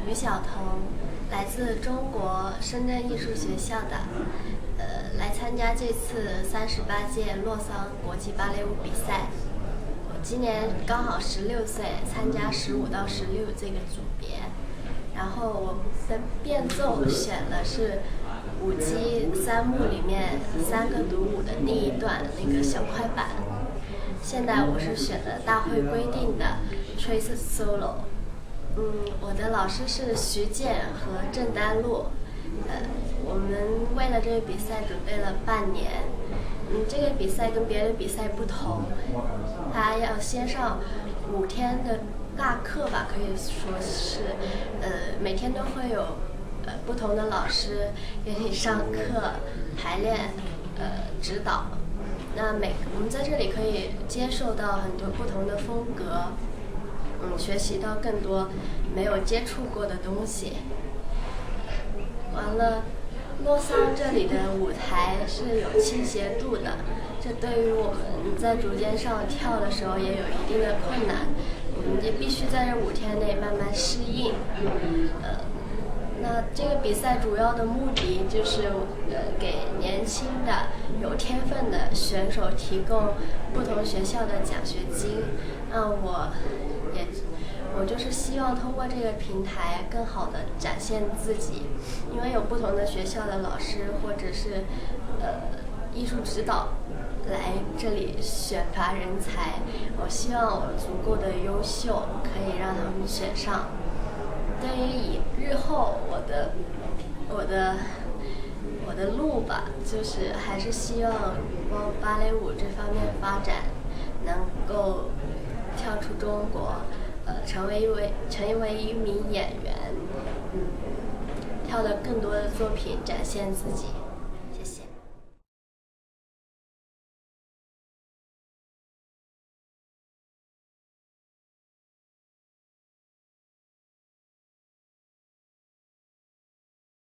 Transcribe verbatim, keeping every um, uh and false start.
于小彤，来自中国深圳艺术学校的，呃，来参加这次三十八届洛桑国际芭蕾舞比赛。我今年刚好十六岁，参加十五到十六这个组别。然后我的变奏选的是舞姬三幕里面三个独舞的第一段那个小快板。现在我是选的大会规定的 Trace Solo。嗯，我的老师是徐健和郑丹露。呃，我们为了这个比赛准备了半年。嗯，这个比赛跟别的比赛不同，它要先上五天的大课吧，可以说是，呃，每天都会有呃不同的老师给你上课、排练、呃指导。那每我们在这里可以接受到很多不同的风格，嗯，学习到更多没有接触过的东西。完了，洛桑这里的舞台是有倾斜度的，这对于我们在竹间上跳的时候也有一定的困难。我们也必须在这五天内慢慢适应。呃，那这个比赛主要的目的就是呃给年轻的有天分的选手提供不同学校的奖学金。那我也我就是希望通过这个平台更好的展现自己，因为有不同的学校的老师或者是呃艺术指导来这里选拔人才，我希望我足够的优秀，可以让他们选上。对于以日后我的我的我的路吧，就是还是希望往芭蕾舞这方面发展，能够跳出中国，呃，成为一位成为一名演员，嗯，跳得更多的作品，展现自己。